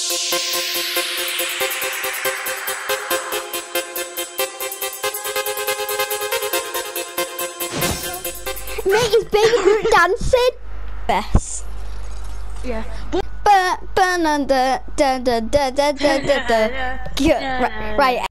Mate, is Baby Groot dancing? Best. Yeah. Right.